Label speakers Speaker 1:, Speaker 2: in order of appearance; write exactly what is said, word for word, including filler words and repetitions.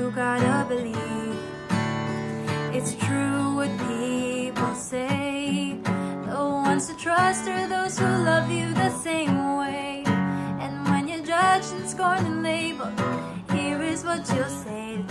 Speaker 1: you gotta believe it's true what people say. The ones to trust are those who love you the same way. And when you're judged and scorned and labeled, here is what you'll say.